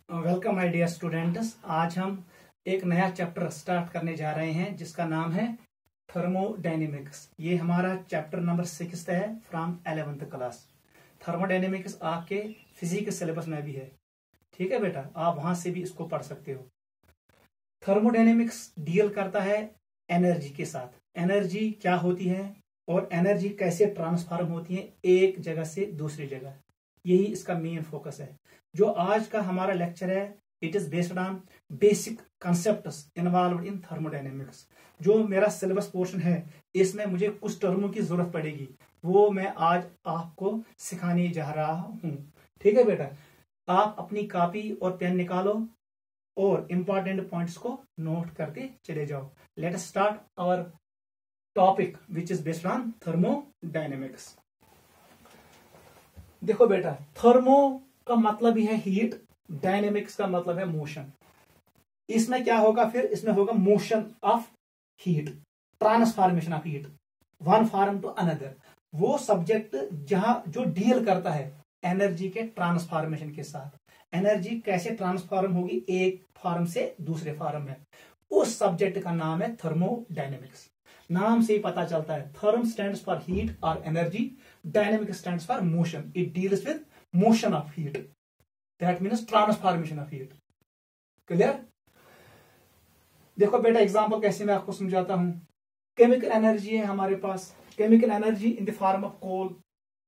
Welcome my dear students. आज हम एक नया चैप्टर स्टार्ट करने जा रहे हैं जिसका नाम है थर्मोडायनेमिक्स। ये हमारा चैप्टर नंबर 6 है फ्रॉम 11th क्लास। थर्मोडायनेमिक्स आपके फिजिक्स सिलेबस में भी है, ठीक है बेटा, आप वहां से भी इसको पढ़ सकते हो। थर्मोडायनेमिक्स डील करता है एनर्जी के साथ। एनर्जी क्या होती है और एनर्जी कैसे ट्रांसफॉर्म होती है एक जगह से दूसरी जगह, यही इसका मेन फोकस है। जो आज का हमारा लेक्चर है it is based on basic concepts involved in thermodynamics. जो मेरा सिलेबस पोर्शन है इसमें मुझे कुछ टर्मों की जरूरत पड़ेगी, वो मैं आज आपको सिखाने जा रहा हूं, ठीक है बेटा। आप अपनी कॉपी और पेन निकालो और इंपॉर्टेंट पॉइंट्स को नोट करते चले जाओ। Let us start our topic which is based on thermodynamics. देखो बेटा, थर्मो का मतलब ही है हीट, डायनेमिक्स का मतलब है मोशन। इसमें क्या होगा फिर, इसमें होगा motion of heat, transformation of heat one form to another. वो सब्जेक्ट जहां जो डील करता है एनर्जी के ट्रांसफॉर्मेशन के साथ, एनर्जी कैसे ट्रांसफॉर्म होगी एक फॉर्म से दूसरे फॉर्म में, उस सब्जेक्ट का नाम है थर्मोडायनेमिक्स। नाम से ही पता चलता है, थर्म स्टैंड्स फॉर हीट और energy, dynamic stands for motion. It deals with motion of heat, that means transformation of heat. Clear? देखो बेटा, एग्जांपल कैसे मैं आपको समझाता हूं। केमिकल एनर्जी है हमारे पास, chemical energy in the form of coal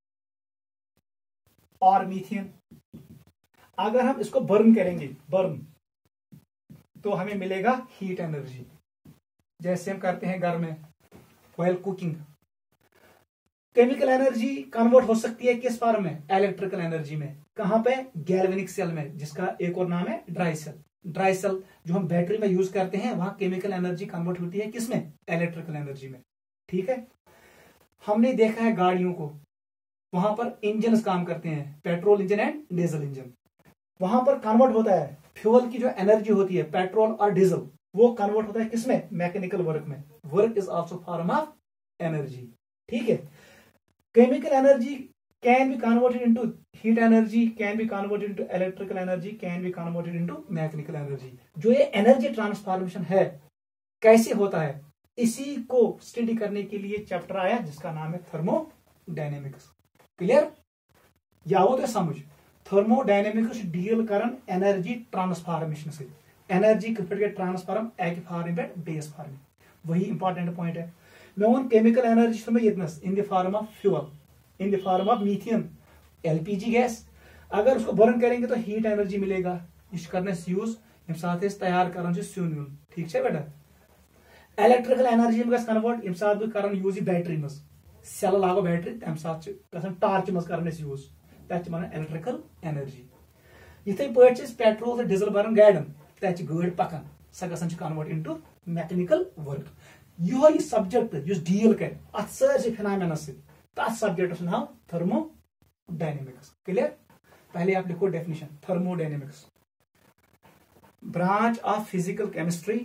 और मीथेन। अगर हम इसको बर्न करेंगे, बर्न, तो हमें मिलेगा हीट एनर्जी, जैसे हम करते हैं घर में while cooking. Chemical energy convert हो सकती है किस फॉर्म में, इलेक्ट्रिकल एनर्जी में। कहां पे, गैल्वेनिक सेल में, जिसका एक और नाम है ड्राई सेल। ड्राई सेल जो हम बैटरी में यूज करते हैं, वहां केमिकल एनर्जी कन्वर्ट होती है किसमें, इलेक्ट्रिकल एनर्जी में, ठीक है। हमने देखा है गाड़ियों को, वहां पर इंजन काम करते हैं, petrol engine and diesel engine. वहां पर कन्वर्ट होता है फ्यूल की जो एनर्जी होती है, पेट्रोल और डीजल, वो कन्वर्ट होता है किसमें, मैकेनिकल वर्क में। Work is also form of energy, ठीक है। Chemical energy can be converted into heat energy, can be converted into electrical energy, can be converted into mechanical energy. जो ये एनर्जी ट्रांसफॉर्मेशन है कैसे होता है, इसी को स्टडी करने के लिए चैप्टर आया जिसका नाम है थर्मोडायनेमिक्स। क्लियर? या वो तो समझ, थर्मोडायनेमिक्स डील करन एनर्जी ट्रांसफॉर्मेशन से। एनर्जी कितने ट्रांसफॉर्म एक फॉर्म पे बेस फॉर्म, वही इंपॉर्टेंट पॉइंट है। मैं वन chemical energy in the form of fuel, in the form of methane, LPG gas. अगर उसको बर्न करेंगे तो हीट एनर्जी मिलेगा। इस करने से यूज साथ तैयार कर सिन वन, ठीक है बेटा। इलेक्ट्रिकल एनर्जी कन्वर्ट इन साथ कर यूज बैटरी मज, सेल लागो बैटरी, तम साथ टार्च मज कर यूज, तक वन इलेक्ट्रिकल एनर्जी। इथे पे पेट्रोल तो डीजल बरन गाड़न, तक गाड़ पकान, सह ग कन्वर्ट इनटू मैकेनिकल वर्क। यह सब्जेक्ट डील कर अत सारे फिनोमेना से, तथ सब्जेक्ट नाम थर्मोडायनेमिक्स। क्लियर? पहले आप लिखो definition. Thermodynamics, branch of physical chemistry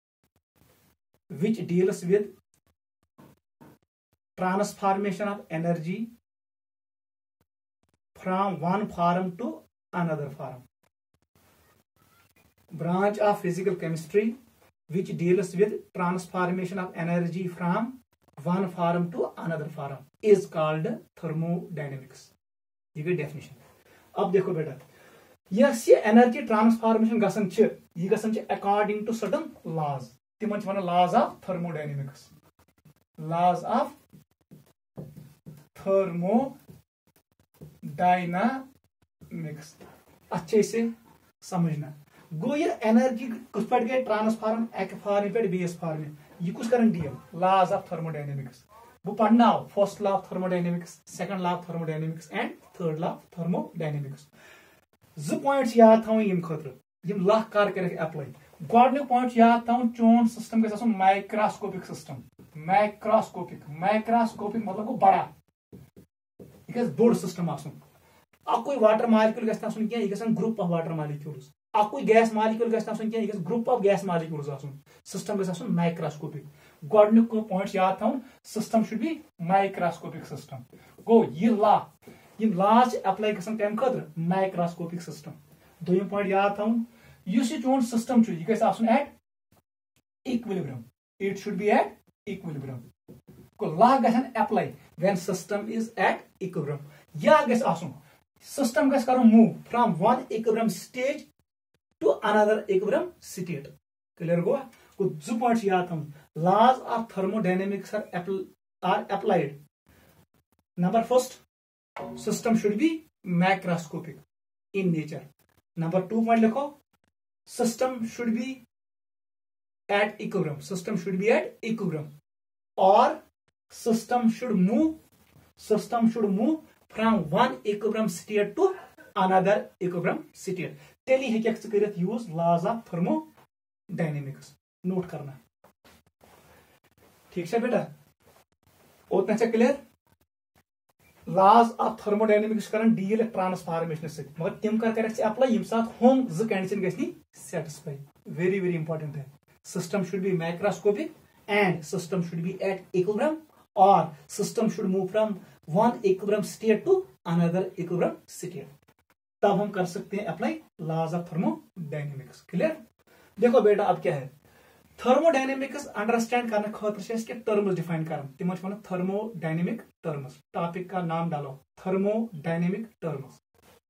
which deals with transformation of energy from one form to another form. Branch of physical chemistry which deals with transformation of energy from one form to another form is called thermodynamics। ये गई definition. अब देखो बेटा, yes ये energy transformation गसन छ, ये गसन छ अकॉर्डिंग टू सर्टेन लॉज, तिमन छ वना laws of thermodynamics, laws of thermodynamics. अच्छे से समझना। गो ये एनर्जी कुछ पे गए ट्रांसफॉर्म एक फॉर्म पे बेस फॉर्म में, ये कुछ करन डील लॉज ऑफ थर्मोडायनेमिक्स। वो पढ़ना first law of thermodynamics, second law of thermodynamics and third law of thermodynamics. जो पॉइंट्स याद थावन यम खतर, यम लह कर कर अप्लाई। गोडन्यू पॉइंट याद थावन, चोन सिस्टम गस आसन माइक्रोस्कोपिक सिस्टम। माइक्रोस्कोपिक, माइक्रोस्कोपिक मतलब को बड़ा, ये गस बोड़ सिस्टम आसन। अकोई वाटर मॉलिक्यूल गस आसन क्या, ये गसन ग्रुप ऑफ वाटर मॉलिक्यूल्स। अकोई गैस मॉलिक्यूल गस आसन क्या, ये गस ग्रुप ऑफ गैस मॉलिक्यूल्स आसन। सिस्टम गस आसन माइक्रोस्कोपिक। गोडन्युक पॉइंट याद थावन, system should be microscopic system. गो ये लॉ, यम लॉज अप्लाई गसन कम खतर माइक्रोस्कोपिक सिस्टम। दोयम पॉइंट याद थवन युस ये चोन सिस्टम छु, यह गژ आसन at equilibrium, it should be at equilibrium. Law गसन apply when system is at equilibrium, या गژ आसन सिस्टम गژ करो move from one equilibrium stage to another equilibrium state. Clear गो जो पॉइंट्स याद थवन, laws of thermodynamics are applied. Number first, system should be macroscopic in nature. Number 2 point लिखो, system should be at equilibrium, system should be at equilibrium, और system should move from one equilibrium state to another equilibrium state. तेली हेकि कर use laws of thermodynamics. Note करना, ठीक है बेटा, उतना से क्लियर। लॉज ऑफ थर्मोडायनेमिक्स कर डील ट्रांसफॉर्मेशन से, मगर तिम कर अप्लाई यम साथ हम जो कंडीशन गई सेटिस्फाई। वेरी वेरी इंपॉर्टेंट है, system should be macroscopic and system should be at equilibrium, और system should move from one equilibrium state to another equilibrium state. तब हम कर सकते हैं apply laws of thermodynamics. Clear. देखो बेटा अब क्या है, थर्मोडायनेमिक्स अंडरस्टैंड करने खातिर टर्म्स डिफाइन कर, तिम थर्मोडायनेमिक टर्म्स। टॉपिक का नाम डालो थर्मोडायनेमिक टर्म्स।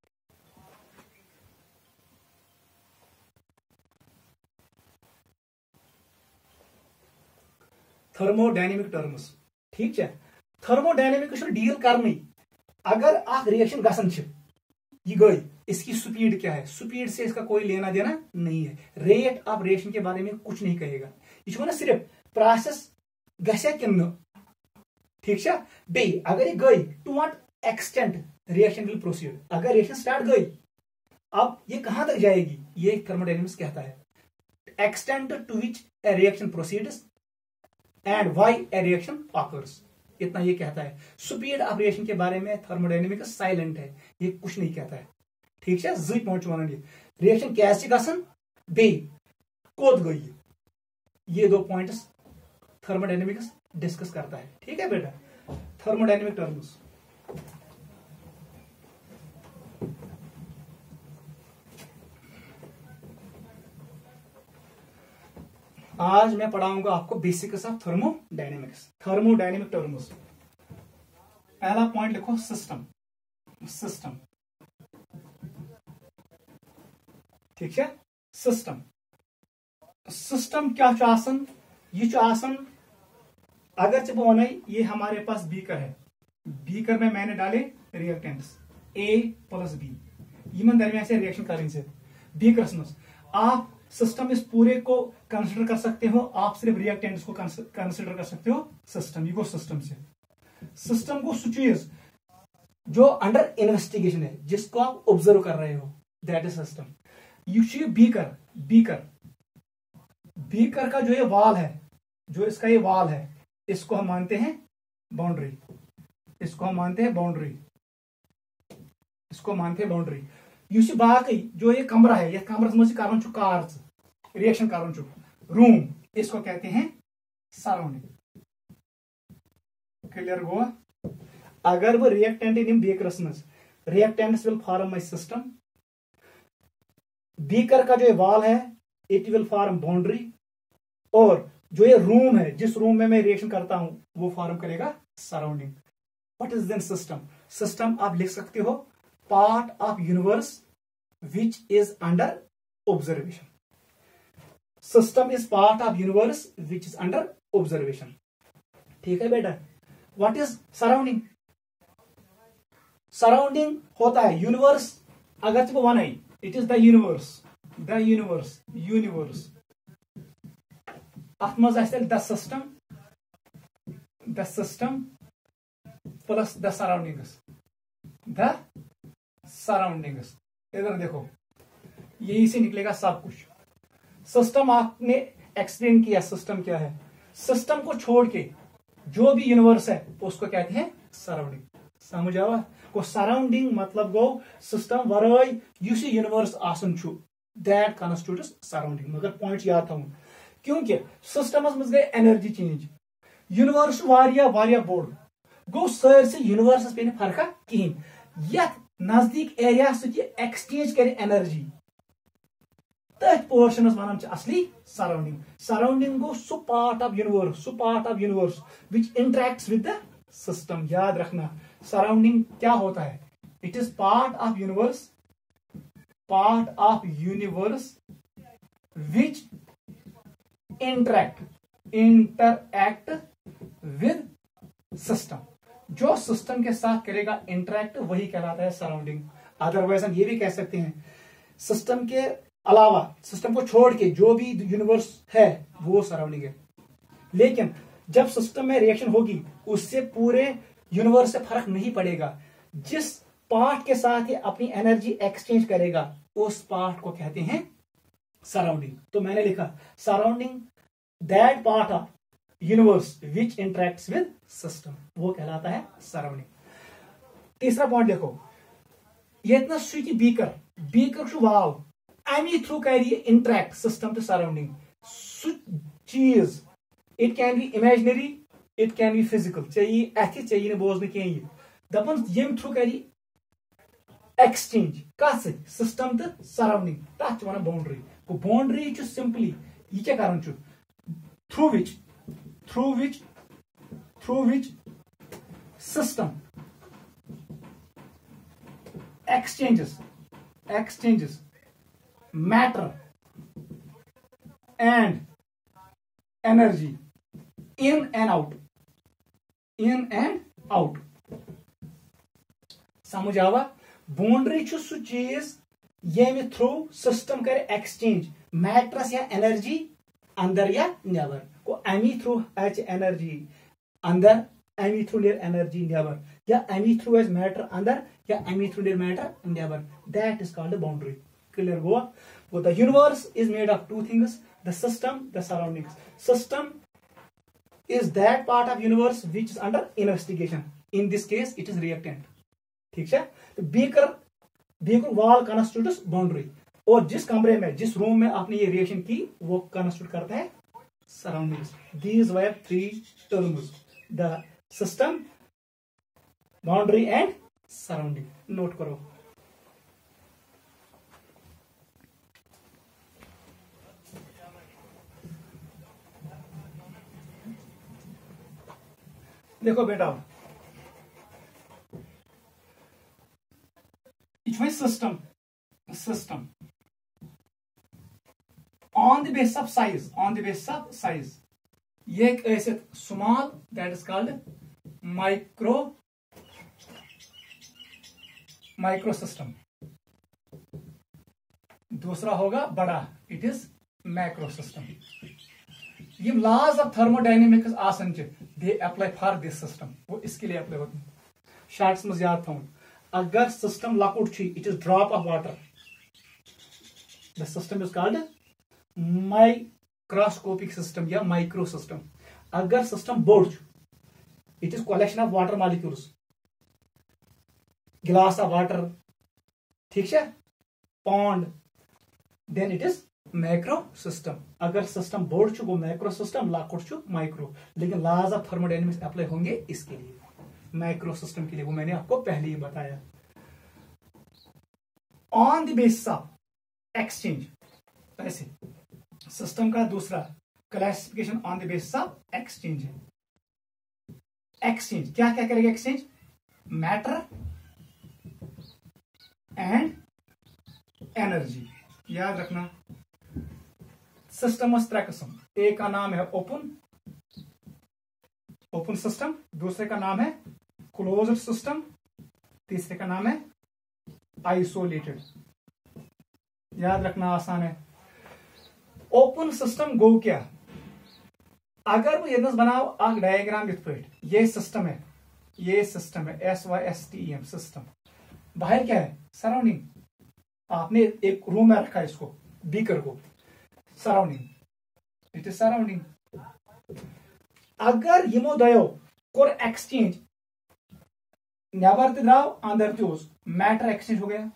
थर्मोडायनेमिक टर्म्स, ठीक है। थर्मोडायनेमिक्स डील करनी, अगर आप रिएक्शन गसन ये गई, इसकी स्पीड क्या है, स्पीड से इसका कोई लेना देना नहीं है। रेट ऑफ रिएक्शन के बारे में कुछ नहीं कहेगा, ये सिर्फ प्रोसेस गसा कि न, ठीक है। बे अगर ये गई to what extent reaction will proceed, अगर रिएक्शन स्टार्ट गई अब ये कहां तक जाएगी, ये थर्मोडायनेमिक्स कहता है। Extent to which a reaction proceeds and why a reaction occurs, इतना ये कहता है। स्पीड ऑफ रिएक्शन के बारे में थर्मोडायनेमिक्स साइलेंट है, ये कुछ नहीं कहता है, ठीक है। जी पॉइंट वन रिएक्शन कैसे गसन बे कोद गई, ये 2 पॉइंट्स थर्मोडायनेमिक्स डिस्कस करता है, ठीक है बेटा। थर्मोडायनेमिक टर्म्स, आज मैं पढ़ाऊंगा आपको basics of thermodynamics. Thermodynamic terms, पहला पॉइंट लिखो सिस्टम, सिस्टम, ठीक है। सिस्टम, सिस्टम क्या आसन, ये आसन, अगर जब वन ये हमारे पास बीकर है, बीकर में मैंने डाले रिएक्टेंट्स A प्लस B, इन दरमियान से रिएक्शन करेंगे से बीकर में। आप सिस्टम इस पूरे को कंसिडर कर सकते हो, आप सिर्फ रिएक्टेंट्स को कंसिडर कर सकते हो सिस्टम। ये को सिस्टम से, सिस्टम को चीज जो अंडर इन्वेस्टिगेशन है, जिसको आप ऑब्जर्व कर रहे हो, दैट इज सिस्टम। यू बीकर, बीकर, बीकर का जो ये वाल है, जो इसका ये वाल है, इसको हम मानते हैं बाउंड्री, इसको हम मानते हैं बाउंड्री, इसको मानते हैं बाउंड्री। युस बाकी जो ये कमरा है, ये कमरस मज कर कार्स रिएक्शन कर रूम, इसको कहते हैं सराउंडिंग। क्लियर गो। अगर वो रिएक्टेंट इन बीकरस मज, reactants will form my system. Beaker का जो ये वॉल है, इट विल फॉर्म बाउंड्री, और जो ये रूम है, जिस रूम में मैं रिएक्शन करता हूं, वो फॉर्म करेगा surrounding. What is then system? System आप लिख सकते हो part of universe which is under observation. System is part of universe which is under observation, ठीक है बेटा। What is surrounding? सराउंडिंग होता है यूनिवर्स, अगर तुम वन आई, it is the universe, the universe, universe. अथ मज the system, the system plus the surroundings, the surroundings. इधर देखो, यही से निकलेगा सब कुछ। सिस्टम आपने एक्सप्लेन किया, सिस्टम क्या है। सिस्टम को छोड़ के जो भी यूनिवर्स है उसको कहते हैं सराउंडिंग। समझ आवा को सराउंडिंग मतलब गो सिस्टम वराई युस यूनिवर्स आसन छु, दैट कॉन्स्टिट्यूट्स सराउंडिंग। मगर पॉइंट याद थवन, क्योंकि सिस्टमस मज गई एनर्जी चेंज, यूनिवर्स वारिया वारिया बोड़ गो, सारसे यूनिवर्सस पे फर्क कहीं। यथ नजदीक एरिया सह एक्सचेंज कर एनर्जी, तथ पोर्शनस वनान असली सराउंडिंग। सराउंडिंग गो सु part of universe which interacts with the system. याद रखना सराउंडिंग क्या होता है, it is part of universe which interact with system. जो सिस्टम के साथ करेगा इंटरेक्ट वही कहलाता है सराउंडिंग। अदरवाइज हम ये भी कह सकते हैं सिस्टम के अलावा, सिस्टम को छोड़ के जो भी यूनिवर्स है वो सराउंडिंग है। लेकिन जब सिस्टम में रिएक्शन होगी उससे पूरे यूनिवर्स से फर्क नहीं पड़ेगा। जिस पार्ट के साथ ये अपनी एनर्जी एक्सचेंज करेगा उस पार्ट को कहते हैं सराउंडिंग। तो मैंने लिखा surrounding that part of universe which interacts with system, वो कहलाता है सराउंडिंग। तीसरा पॉइंट देखो, ये इतना स्विच बीकर वाव अमी थ्रू कर इंटरेक्ट सिस्टम टू सराउंडिंग। चीज it can be imaginary, it can be physical, चाहिए अथ चाहिए बोजन कह दपन यम थ्रू कर एक्सचेंज कत सिस्टम तो सराउंडिंग, तथ वन बाउंड्री। बाउंड्री सिंपली यह क्या कर through which system exchanges matter and energy in and out समझ आवा। बाउंड्री सु चीज ये थ्रू सिस्टम कर एक्सचेंज मैटरस या एनर्जी अंदर या नेबर को अमी थ्रू एनर्जी अंदर, अमी थ्रू एनर्जी नेबर, या अमी थ्रू मैटर अंदर या अमी थ्रू मैटर नेबर, that is called boundary. Clear हुआ? The universe is made of two things, the system, the surroundings. System is that part of universe which is under investigation, in this case it is reactant। ठीक है, तो beaker wall constitutes boundary, और जिस कमरे में जिस room में आपने ये रिएक्शन की वो कॉन्स्टिट्यूट करता है surroundings. These were three terms, the system, boundary and surrounding. Note करो। देखो बेटा, system on the base of size, ये ऐसे small, that is called micro system. दूसरा होगा बड़ा, इट इज मैक्रो सिस्टम। ये लॉज ऑफ थर्मोडायनेमिक्स आसन they apply for this system, वो इसके लिए अप्लाई होते हैं। शॉर्ट्स में याद था, अगर सिस्टम लकुट it is drop of water, the system is called microscopic system या माइक्रो सिस्टम। अगर सिस्टम बोड़ it is collection of water molecules, glass of water, ठीक है, pond, then it is macro system. अगर सिस्टम बोर्ड वो macro system, लाकुट micro, लेकिन लॉज ऑफ थर्मोडायनेमिक्स अप्लाई होंगे इसके लिए, मैक्रो सिस्टम के लिए, वो मैंने आपको पहले ही बताया। On the basis of exchange, ऐसे सिस्टम का दूसरा classification on the basis of exchange है। एक्सचेंज क्या क्या करेगा एक्सचेंज? Matter and energy. याद रखना सिस्टम त्रै किस्म, एक का नाम है ओपन सिस्टम, दूसरे का नाम है क्लोज्ड सिस्टम, तीसरे का नाम है आइसोलेटेड। याद रखना आसान है। ओपन सिस्टम गो क्या? अगर वो यदि बनाओ आग डायग्राम इत पे, ये सिस्टम है SYSTEM सिस्टम। बाहर क्या है? सराउंडिंग। आपने एक रूम में रखा है इसको, बीकर को, सराउंडिंग, इट इज सराउंडिंग। अगर यमो दयो कोर एक्सचेंज, नेबर द्राव अंदर चूज, मैटर एक्सचेंज हो गया,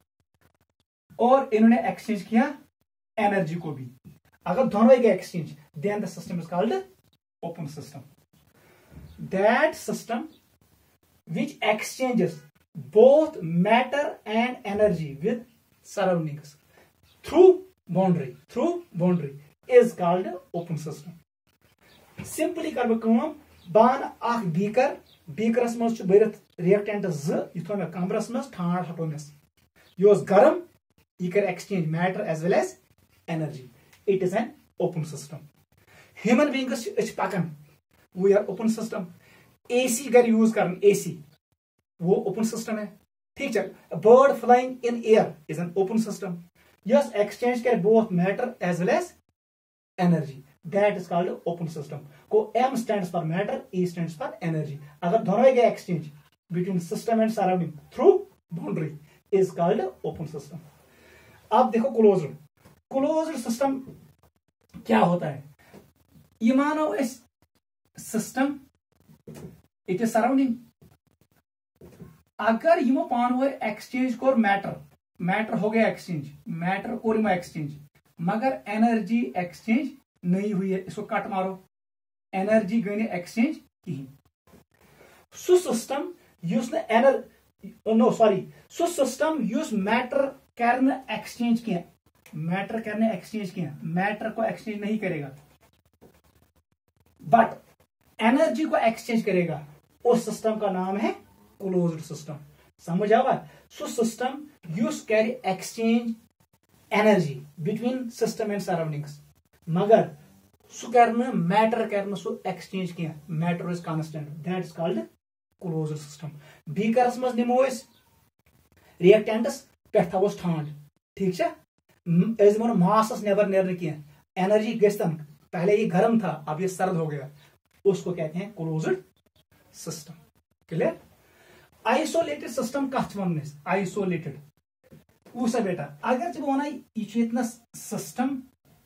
और इन्होंने एक्सचेंज किया एनर्जी को भी। अगर दोनों का exchange, then the system is called open system. That system which exchanges both matter and energy with surroundings through boundary, through boundary is called open system. Simply कर बह बान अख बीकरस मज भरत रिएक्टेंट यह थो मे कमरस मज ठाण हटोमस यह गर्म यह कर exchange matter as well as energy. It is an open system. Human beings पकान we are open system. AC घर यूज कर AC वो ओपन सिस्टम है. ठीक है. Bird flying in air is an open system. Yes exchange कर both matter as well as energy. That is called open system. को M stands for matter, E stands for energy. अगर दोनों गए exchange between system and surrounding through boundary is called open system. अब देखो closed. Closed system क्या होता है? ये मानो इस system it is surrounding. अगर यमो पानो exchange कोर matter हो गया exchange, matter कोर यमो exchange, मगर energy exchange नहीं हुई है. इसको कट मारो. एनर्जी गई एक्सचेंज कहीं. सु सिस्टम युस नो सॉरी सु सिस्टम युस मैटर करने एक्सचेंज किया. मैटर करने एक्सचेंज किया. मैटर को एक्सचेंज नहीं करेगा बट एनर्जी को एक्सचेंज करेगा. उस सिस्टम का नाम है क्लोज्ड सिस्टम. समझ आवा. सु सिस्टम युस कैरी exchange energy between system and surroundings मगर सु करना मैटर करना सु एक्सचेंज किया. Matter is constant. That is called closed system. बीकरस मज निमो रिएक्टेंट्स पे थवोस ठांड. ठीक है. दिमो मासस नेबर नेरने किया. एनर्जी गस्तन पहले ये गर्म था अब ये सर्द हो गया. उसको कहते हैं closed system. Clear. Isolated system कथ वन. आइसोलेटेड वसा बेटा अगर जब वन यह सिस्टम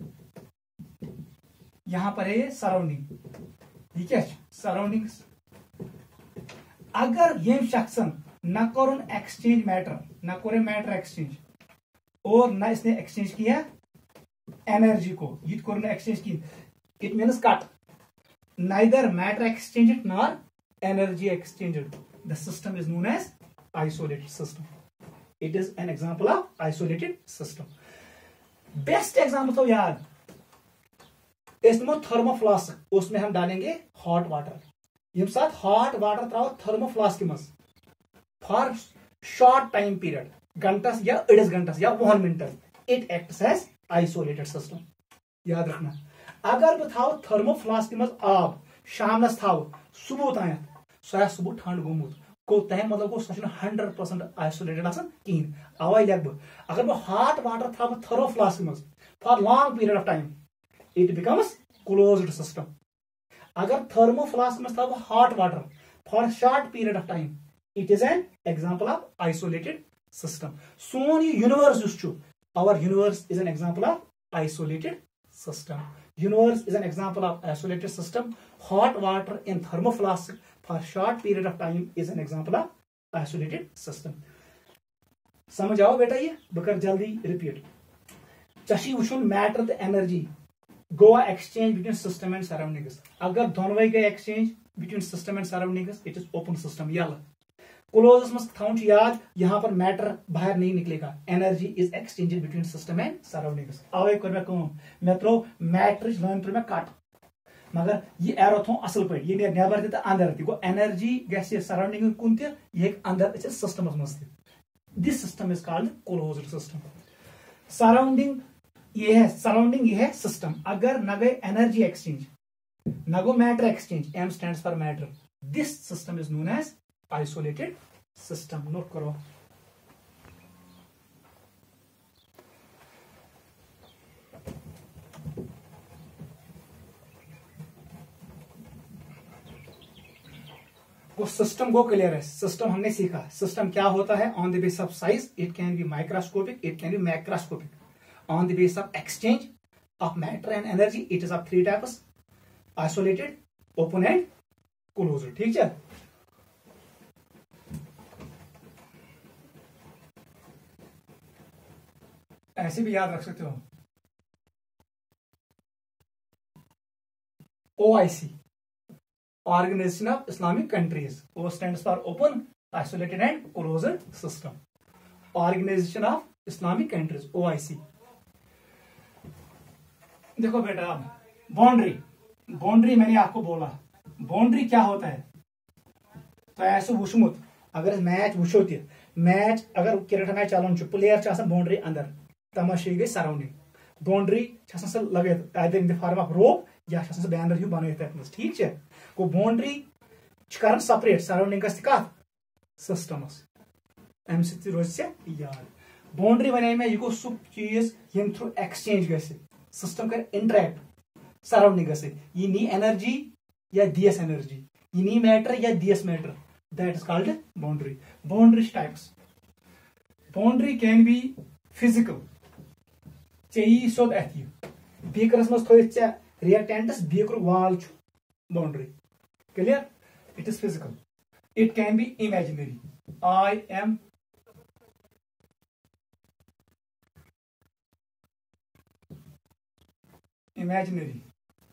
यहां पर है ये सराउंडिंग. ठीक है. सराउंडिंग्स अगर ये शख्सन न कर एक्सचेंज मैटर न करे मैटर एक्सचेंज और न इसने एक्सचेंज किया एनर्जी को ये कर एक्सचेंज की. इट मीन्स कट. Neither matter exchange nor energy exchange. The system is known as isolated system. It is an example of isolated system. Best example तो याद इसमें थर्मोफ्लास्क. उसमें हम डालेंगे हॉट वाटर. ये साथ हॉट वाटर त्राव थर्मोफ्लास्क मज फॉर शॉर्ट टाइम पीरियड घंटस या अड़स घंटस या 1 minute. It acts as isolated system. याद रखना. अगर बह थाव थर्मोफ्लास्क मज आब शामस थाव सुबह तान सह सुबह ठंड गोमुत को तह मतलब गो सह 100% आइसोलेटेड कहीं. अवे लग बह अगर बह हॉट वाटर थाव थर्मोफ्लास्क मज for long period of time it becomes closed system. अगर थर्मोफ्लास्क में था hot water for short period of time it is an example of isolated system. Son universe our universe is an example of isolated system. Universe is an example of isolated system. Hot water in thermoflask for short period of time is an example of isolated system. समझ आओ बेटा. ये बकर जल्दी repeat. चशी वुचुन matter द energy go exchange between system and surroundings. अगर दोनों गए exchange between system and surroundings it is open system. याला क्लोज मस थाउन याद यहाँ पर मैटर बाहर नहीं निकलेगा. Energy is exchange between system and surroundings. अवे कर मे त्रो मैटर लाइन त्रो मे कट मगर ये एरो थो असल पे ये नेबर तो अंदर गो एनर्जी गस सराउंडिंग कुन ये अंदर सिस्टम मज. This system is called closed system. Surrounding ये है सराउंडिंग ये है सिस्टम. अगर न गए एनर्जी एक्सचेंज न गो matter exchange. M stands for matter. This system is known as isolated system. Note करो. वो सिस्टम को क्लियर है. सिस्टम हमने सीखा. सिस्टम क्या होता है on the base of size. It can be microscopic, it can be macroscopic. On the base of exchange of matter and energy, it is of 3 types: isolated, open and closed. ठीक है. ऐसे भी याद रख सकते हो. OIC, Organization of Islamic Countries. O stands for Open, Isolated and Closed System. Organization of Islamic Countries, OIC. देखो बेटा, बाउंड्री, बाउंड्री मैंने आपको बोला, बाउंड्री क्या होता है, तो ऐसे वुचमुत अगर मैच वुचो त मैच अगर क्रिकेट मैच चलान प्लेयर बाउंड्री अंदर तमाशे गई सराउंडिंग बाउंड्री लगित either in the form of rope या बैनर हिू बन ठीक है गो बाउंड्री कर सेपरेट सराउंडिंगस कत सिस्टमस अम सो रोज याद बाउंड्री वन मे यह गो सह चीज यम थ्रू एक्सचेंज ग सिस्टम कर इंटरेक्ट सराउंडिंगस यह नी एनर्जी या दियस एनर्जी यह नी मैटर या दियस matter that is called boundary boundary types boundary can be physical चे सोद अथ बीकरस मज थोत ऐ reactants beaker wall boundary clear it is physical it can be imaginary I am imaginary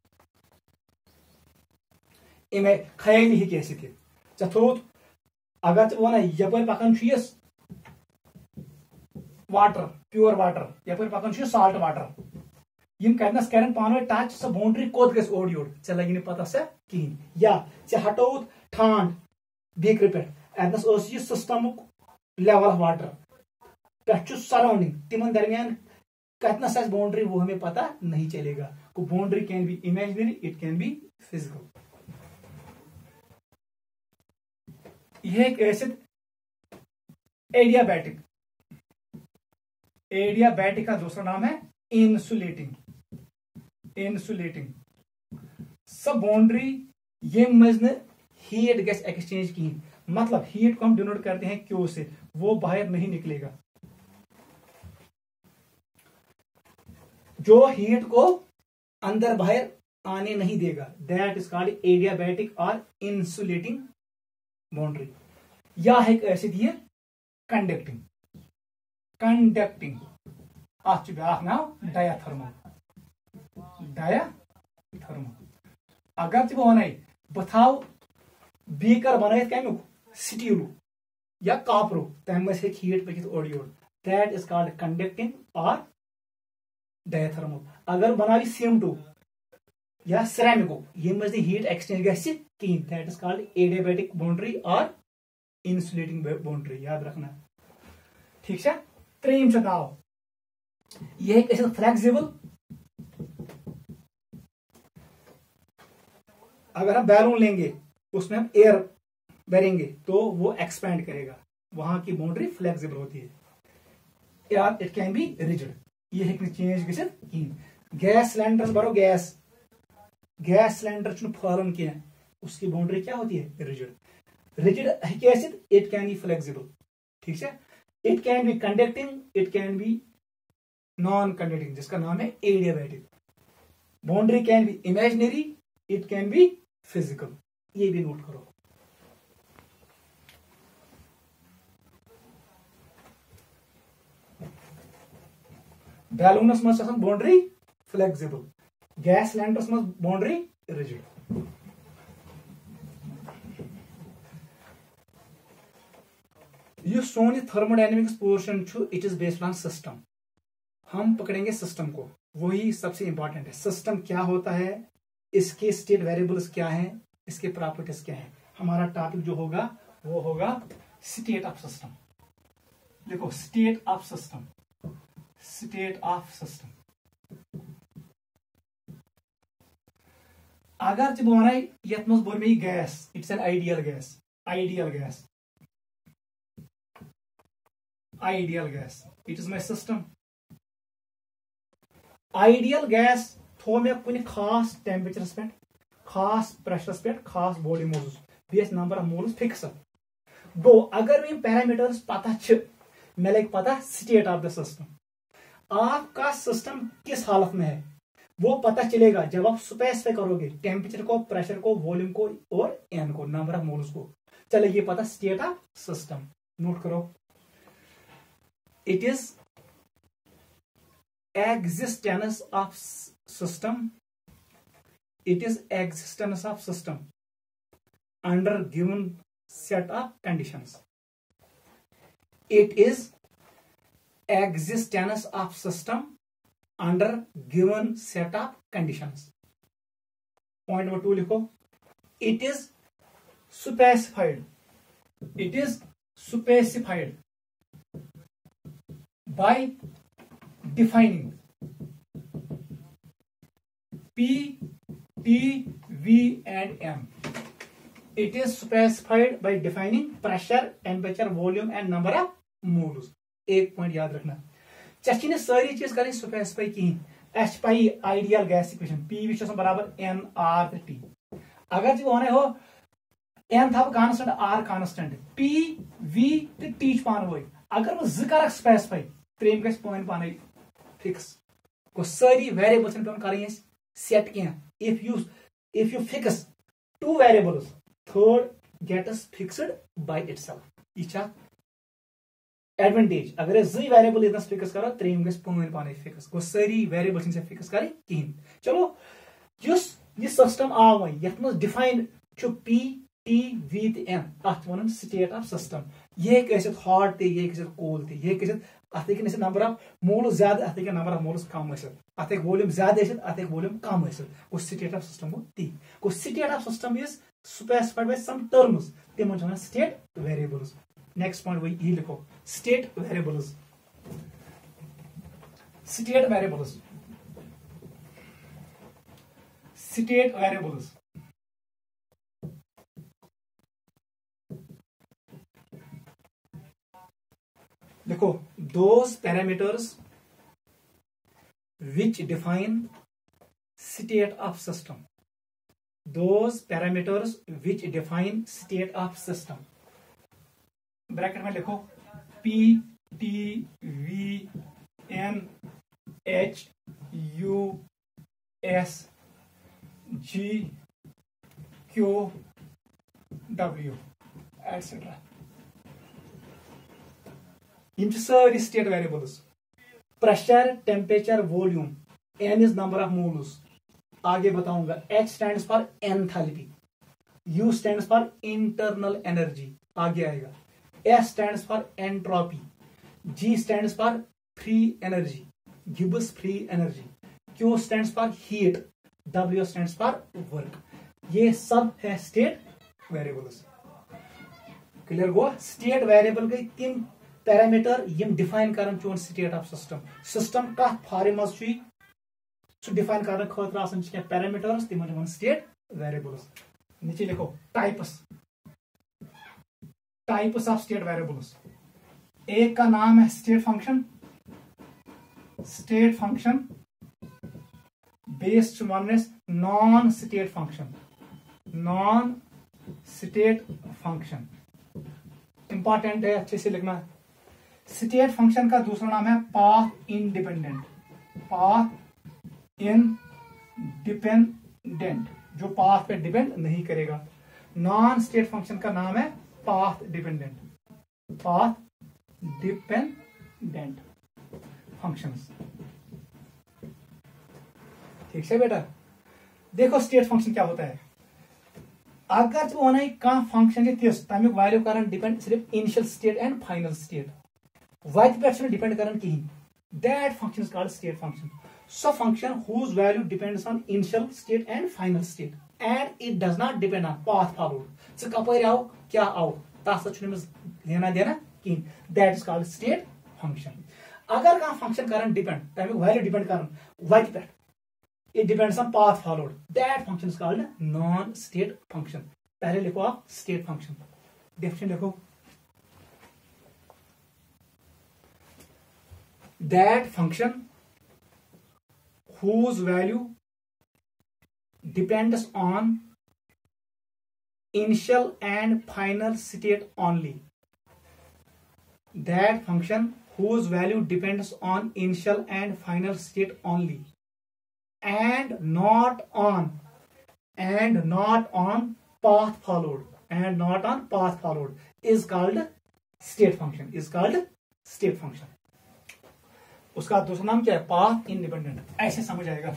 खयाली हे थोत अगर वन यप पकान वाटर प्योर वाटर यप पकान साल्ट वाटर यम कतनस कर पान टच सो बाउंड्री कोत गस ओड योड ऐ लगी पता सा कहें या ऐ हटोत ठांड बेकर पे अतनस यह सिस्टम लेवल ऑफ वाटर पे सराउंडिंग तिमन दरमियान कतनस बाउंड्री वो हमें पता नहीं चलेगा को boundary can be imaginary it can be physical यह एक ऐसे एडियाबैटिक एडियाबैटिक का दूसरा नाम है इंसुलेटिंग इंसुलेटिंग सब बाउंड्री ये मज न हीट गैस एक्सचेंज की मतलब हीट को हम डिनोट करते हैं क्यू से वो बाहर नहीं निकलेगा जो हीट को अंदर बाहर आने नहीं देगा दैट इज कॉल्ड एडियाबैटिक और इंसुलेटिंग बाउंड्री या है ऐसे दिए कंडक्टिंग कंडक्टिंग आज ब्याह नाम डायाथर्मल डायाथर्मल अगर वन बह थाव बीकर बन कमुक स्टीलू या कापरू तम मज हीट पकित ओर योर दैट इज कॉल्ड कंडक्टिंग और डायाथर्मल अगर बनावी सीमेंटू या सिरेमिको यम मज हीट एक्सचेंज गहन that is called adiabatic boundary और इंसुलेटिंग बाउंड्री याद रखना ठीक है त्रीम नाव यह फ्लेक्सिबल अगर हम बैलून लेंगे उसमें हम एयर भरेंगे तो वो एक्सपैंड करेगा वहां की बाउंड्री फ्लेक्सिबल होती है या इट कैन बी रिजिड ये हेक चेंज गसित गैस सिलेंडर भरो गैस गैस सिलेंडर फहलन कह उसकी बाउंड्री क्या होती है rigid rigid it can be flexible ठीक है it can be conducting it can be non conducting जिसका नाम है adiabatic boundary can be imaginary it can be physical ये भी नोट करो बैलूनस मज बाउंड्री फ्लेक्सिबल गैस सिलेंडरस मज बाउंड्री रिजिड यह सोन thermodynamics portion it is based on system हम पकड़ेंगे सिस्टम को वही सबसे इंपॉर्टेंट है सिस्टम क्या होता है इसके स्टेट वेरिएबल्स क्या हैं इसके प्रॉपर्टीज क्या हैं हमारा टॉपिक जो होगा वो होगा स्टेट ऑफ सिस्टम देखो state of system state of system अगर वन यथ मज बोर मे gas it's an ideal gas ideal gas ideal gas it is my system ideal gas थो मे कुछ खास टेम्परेचरस पे खास प्रेशरस पे खास बॉडी मोल्स बेस नंबर ऑफ मोल्स फिक्स गो अगर मे पैरामीटर्स पता मे लगे पता स्टेट ऑफ द सिस्टम आपका सिस्टम किस हालत में है वो पता चलेगा जब आप स्पेसिफाई करोगे टेम्परेचर को प्रेशर को वॉल्यूम को और एन को नंबर ऑफ मोल्स को चले ये पता स्टेट ऑफ सिस्टम नोट करो इट इज existence of system it is existence of system under given set of conditions it is existence of system under given set of conditions. Point number 2 लिखो. It is specified. It is specified by defining P, T, V and M. It is specified by defining pressure, temperature, volume and number of moles. एक point याद रखना, चाहे सारी चीज करें specify कहीं. H पाई ideal gas equation P V बराबर एन आर टी. अगर वो वन हो एन थव constant R constant P V तो टी पान वो. अगर वो कर स्पेसिफाई त्रेम गस पॉइंट पान फिक्स गो सारी वेरिएबल्स पे करें सेट कह. If you fix two variables third gets fixed by itself. यह एडवांटेज. अगर जी वेरिएबल इतना फिक्स करो त्रेम गस पॉइंट पान फिक्स गो सारी वेरिएबल्स फिक्स करें कहीं. चलो यह सिस्टम आव वो ये डिफाइन पी टी वी तो एन अत वन स्टेट ऑफ सिस्टम. यह हॉट तह कोल तह अत नंबर ऑफ मोल्स ज्यादा अत नंबर ऑफ मोल्स कम अत वॉल्यूम ज्यादा अत वॉल्यूम कम गो स्टेट ऑफ सिस्टम गो ती. गो state of system is specified by some terms तिम स्टेट वेरिएबल्स. नेक्स्ट पॉइंट वही लिखो state variables. State variables state variables देखो those parameters which define state of system. Those parameters which define state of system. Bracket में लिखो P T V N H U S G Q W etc. इन सारी state variables. Pressure, temperature, volume. N is number of moles. आगे बताऊंगा. H stands for enthalpy. U stands for internal energy. आगे आएगा. S stands for entropy. G stands for free energy. Gibbs free energy. Q stands for heat. W stands for work. ये सब है state variables. Clear गो. State variable गई तीन parameter यम define कर चोन स्टेट ऑफ सिस्टम. सिस्टम कत फॉर्म मज डिफाइन कर खतर पैरामीटर्स तिम स्टेट वेरिएबल्स. नीचे लिखो types. Types of state variables. एक का नाम है state function. State function based one is non state function. Non state function important है, अच्छे से लिखना. स्टेट फंक्शन का दूसरा नाम है पाथ इंडिपेंडेंट. पाथ इंडिपेंडेंट जो पाथ पे डिपेंड नहीं करेगा. नॉन स्टेट फंक्शन का नाम है path dependent. Path dependent functions. ठीक है बेटा. देखो स्टेट फंक्शन क्या होता है. अगर वन कह फंक्शन तमिक वैल्यू कर डिपेंड सिर्फ initial state and final state. वत पे डिपेंड कर कहीं. That function is called state function. So function whose value depends on initial state and final state and it does not depend on path followed. च कपर आव क्या आव तथ लेना देना कहीं. That is called state function. अगर कह फंक्शन कर डिपेंड तमिक वैल्यू डिपेंड कर वत पे it depends on path followed. That function is called non-state function. पहले लिखो आप state function. Definition लिखो. That function whose value depends on initial and final state only. That function whose value depends on initial and final state only. And not on path followed. And not on path followed is called state function. Is called state function. उसका दूसरा नाम क्या है? Path independent. ऐसे समझ आएगा.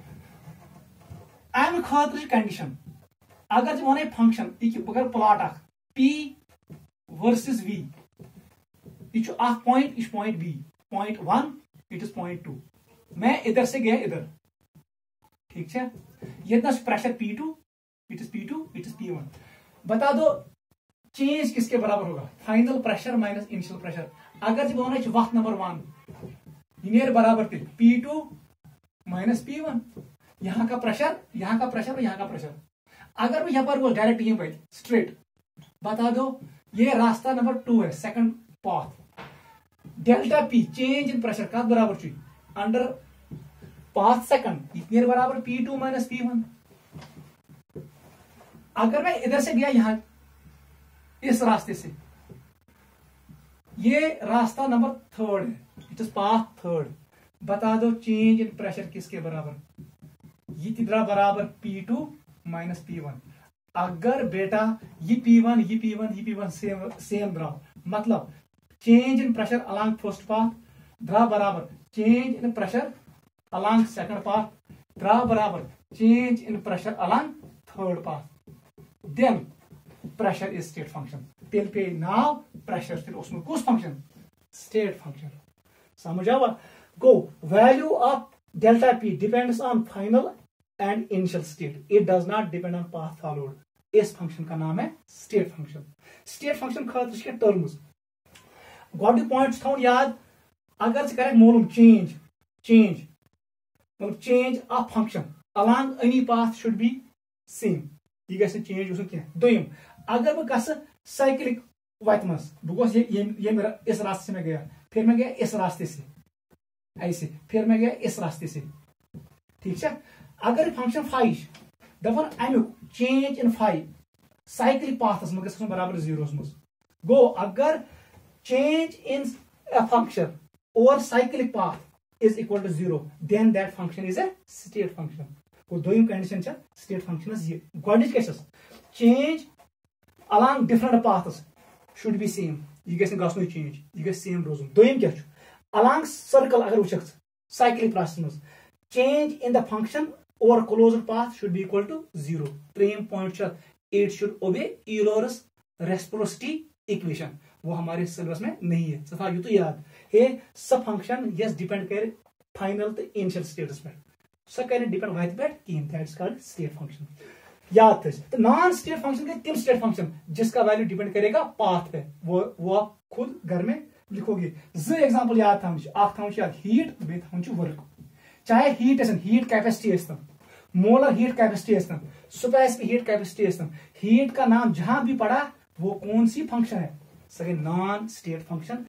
अम खतर कंडीशन अगर वन फंक्शन अगर प्लॉट P वर्सेस V. यह पॉइंट यह point B. Point 1 it is point 2. मैं इधर से गया इधर, ठीक है, ये pressure P2, it is P1। बता दो चेंज किसके बराबर होगा, final pressure minus initial pressure. अगर जो वो वक्त नंबर 1 ये बराबर थे P2 माइनस P1, यहाँ का प्रेशर, यहाँ का प्रेशर और यहाँ का प्रेशर। अगर मैं यहाँ पर वो डायरेक्ट ये भाई स्ट्रेट, बता दो ये रास्ता नंबर 2 है, second path. Delta P change in pressure का बराबर चाहिए अंडर पाथ सेकंड, इतने बराबर P2 माइनस P1। अगर मैं इधर से गया यहां इस रास्ते से, ये रास्ता नंबर 3 है, इट इज पाथ 3। बता दो चेंज इन प्रेशर किसके बराबर, ये कितना बराबर P2 माइनस P1। अगर बेटा ये P1 सेम रहा, मतलब change in pressure along first path द्रा बराबर change in pressure along second path द्रा बराबर change in pressure along third path, then pressure is state function. तेल पे नाव प्रेशर, तेल उसमें कुछ फंक्शन स्टेट फंक्शन। समझ आवा? गो value of delta P depends on final and initial state, it does not depend on path followed. इस function का नाम है स्टेट फंक्शन। स्टेट फंक्शन खातिर टर्म्स गोड पॉइंट्स थोन याद। अगर से करे मालूम चेंज मतलब change of function along any path should be same, ये गैसे चेंज उस क्या। दोयम अगर मैं कस साइकिलिक वत मस बस ये मेरा इस रास्ते से मैं गया, फिर मैं गया इस रास्ते से ऐसे, फिर मैं गया इस रास्ते से, ठीक है। अगर फंक्शन फाइव दफन अमुक change in five cycle paths में बराबर 0 मज गो, अगर change in a function or cyclic path is equal to 0, then that function is a state function. को दोयम कंडीशन छ state function is ये गोडिच कैसे change along different paths should be same, ये गैसे गसनो change, ये गैसे same रोजन। दोयम क्या छ along circle अगर उचक cyclic process में change in the function or closed path should be equal to 0। Train point छ it should obey Euler's reciprocity equation, वो हमारे सिलेबस में नहीं है। सफा यू तो याद है सब फंक्शन यस डिपेंड करे फाइनल तो इनिशियल स्टेटस पे, सब करे डिपेंड वत पे किन, दैट्स कॉल्ड स्टेट फंक्शन। याद थे तो नॉन स्टेट फंक्शन के तीन स्टेट फंक्शन जिसका वैल्यू डिपेंड करेगा पाथ पे, वो आप खुद घर में लिखोगे। जो एग्जांपल याद था आप था याद हीट बे था वर्क, चाहे heat heat capacity molar heat capacity specific heat capacity, heat का नाम जहां भी पड़ा वो कौन सी फंक्शन है, सके नॉन स्टेट फंक्शन